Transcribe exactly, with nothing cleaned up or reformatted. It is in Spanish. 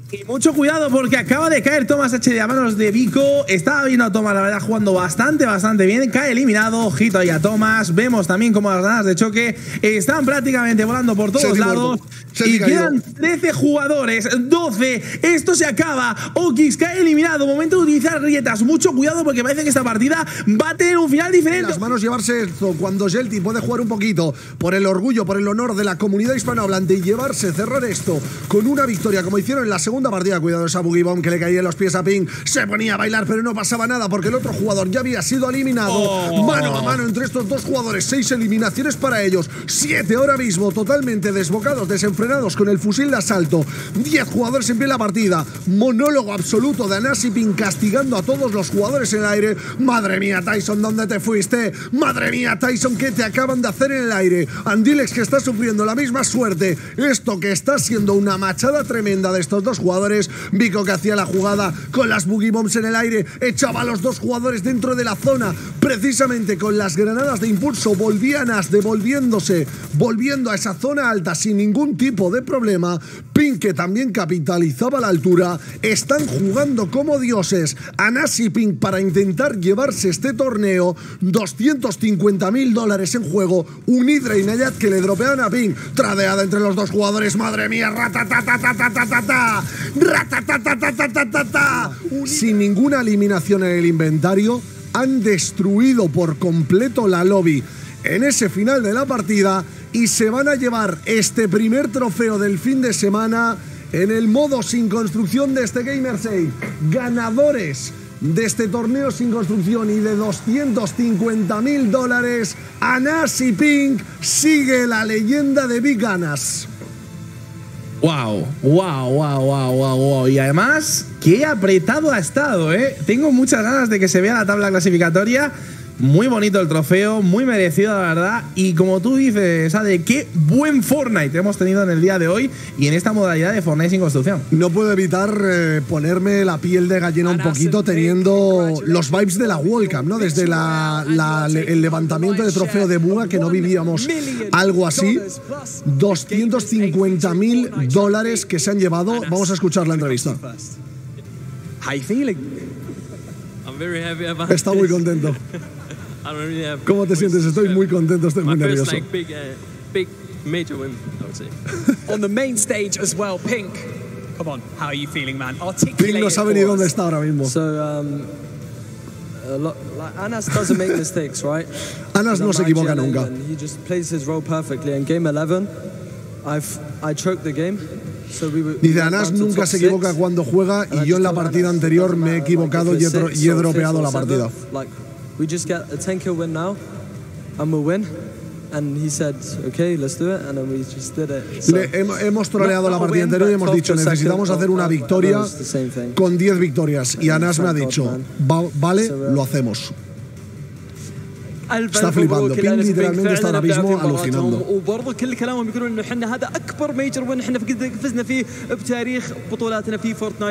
Y mucho cuidado porque acaba de caer Thomas H D a manos de Vico. Estaba viendo a Thomas, la verdad, jugando bastante, bastante bien. Cae eliminado. Ojito ahí a Thomas. Vemos también como las granadas de choque están prácticamente volando por todos lados. Y quedan trece jugadores, doce. Esto se acaba. Okix cae eliminado. Momento de utilizar grietas. Mucho cuidado porque parece que esta partida va a tener un final diferente. Las manos llevarse esto cuando Jelti puede jugar un poquito por el orgullo, por el honor de la comunidad hispanohablante y llevarse, cerrar esto con una victoria como hicieron en la segunda partida. Cuidado esa Boogie Bomb que le caía en los pies a Pink. Se ponía a bailar pero no pasaba nada porque el otro jugador ya había sido eliminado. Oh. Mano a mano entre estos dos jugadores. Seis eliminaciones para ellos. Siete ahora mismo totalmente desbocados, desenfrenados con el fusil de asalto. Diez jugadores en pie en la partida. Monólogo absoluto de Anas y Pink castigando a todos los jugadores en el aire. Madre mía, Tyson, ¿dónde te fuiste? Madre mía, Tyson, ¿qué te acaban de hacer en el aire? Andilex que está sufriendo la misma suerte. Esto que está siendo una machada tremenda de estos dos jugadores. Vico que hacía la jugada con las Boogie Bombs en el aire. Echaba a los dos jugadores dentro de la zona. Precisamente con las granadas de impulso volvían Anas devolviéndose, volviendo a esa zona alta sin ningún tipo de problema. Pink que también capitalizaba la altura. Están jugando como dioses Anas y Pink para intentar llevarse este torneo. Doscientos cincuenta mil dólares en juego. Un Hydra y Nayat que le dropean a Pink. Tradeada entre los dos jugadores. Madre mía, ratatatatatatatata. Ratatatatatatatata. Sin ninguna eliminación en el inventario, han destruido por completo la lobby en ese final de la partida y se van a llevar este primer trofeo del fin de semana en el modo sin construcción de este Gamer seis. Ganadores de este torneo sin construcción y de doscientos cincuenta mil dólares, Anas y Pink. Sigue la leyenda de Big Anas. Wow, wow, wow, wow, wow, wow. Y además, qué apretado ha estado, ¿eh? Tengo muchas ganas de que se vea la tabla clasificatoria. Muy bonito el trofeo, muy merecido, la verdad. Y como tú dices, Ade, qué buen Fortnite hemos tenido en el día de hoy y en esta modalidad de Fortnite sin construcción. No puedo evitar eh, ponerme la piel de gallina un poquito teniendo los vibes de la World Cup, ¿no? Desde la, la, el levantamiento de trofeo de Buga, que no vivíamos algo así. doscientos cincuenta mil dólares que se han llevado. Vamos a escuchar la entrevista. Está muy contento. ¿Cómo te sientes? Estoy muy contento, estoy muy nervioso. On the main stage as well, Pink. Come on, how are you feeling, man? Pink no sabe ni dónde está ahora mismo. So, um, a lot, like Anas doesn't make mistakes, right? Anas no se equivoca nunca. He just plays his role perfectly. In game eleven, I've I choked the game. So we were, Dice, Anas nunca se equivoca cuando juega y yo en la partida anterior me he equivocado y he, dro y he dropeado la partida. We just get a ten kill win now, and we'll win. And he said, okay, let's do it, and then we just did it. So, Le, hemos troleado la partida anterior y hemos dicho, necesitamos hacer una victoria con diez victorias. Y Anas me ha dicho, Va, vale, lo hacemos. Está flipando. Pink literalmente está ahora mismo alucinando. وبرضه كل كلامهم يقولون انه احنا هذا اكبر ميجر وين احنا فزنا فيه بتاريخ بطولاتنا في فورتنايت.